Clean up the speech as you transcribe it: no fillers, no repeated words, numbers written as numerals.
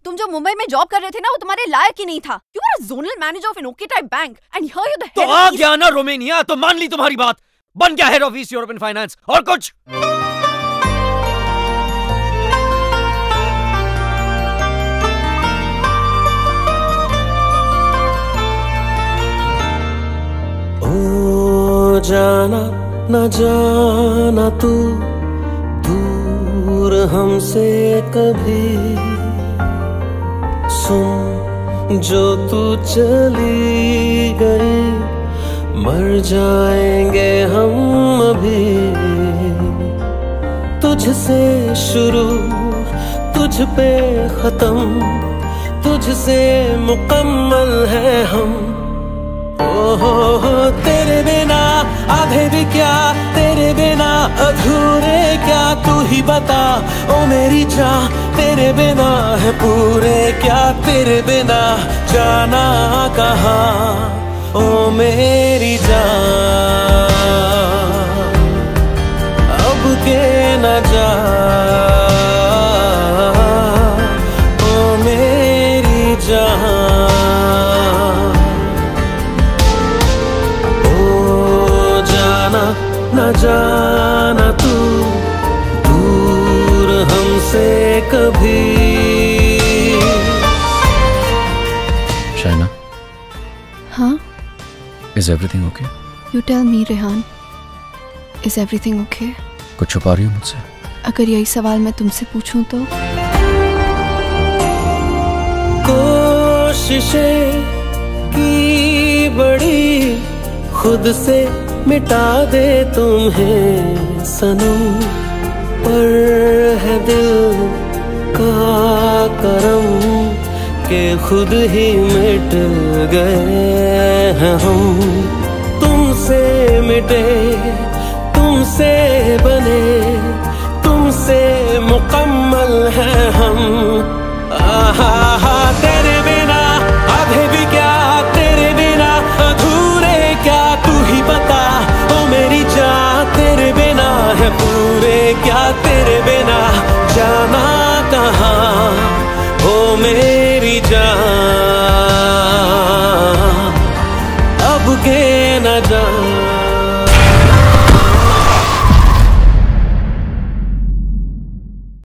तुम जो मुंबई में जॉब कर रहे थे ना, वो तुम्हारे लायक ही नहीं था। You were a zonal manager of an OK type bank and here you're the head तो आ गया ना रोमेनिया, तो मान ली तुम्हारी बात, बन गया head of East European finance. और कुछ? ओ जाना न जाना तू दूर हमसे कभी, सुन जो तू चली गई मर जाएंगे हम अभी। तुझसे शुरू तुझ पे खत्म, तुझसे मुकम्मल है हम। ओहो तेरे बिना आधे भी क्या, तेरे बिना अधूरे क्या, तू ही बता ओ मेरी जान, तेरे बिना है पूरे क्या, तेरे बिना जाना कहाँ ओ मेरी जान, अब के न जा ओ मेरी जान। न जाना तू दूर हमसे कभी। शाइना, हाँ? Is everything okay? You tell me, Rehan. Is everything okay? कुछ छुपा रही हो मुझसे? अगर यही सवाल मैं तुमसे पूछूं तो? कोशिशें की बड़ी खुद से मिटा दे तुम्हें सनम, पर है दिल का करम के खुद ही मिट गए हैं हम। तुमसे मिटे तुमसे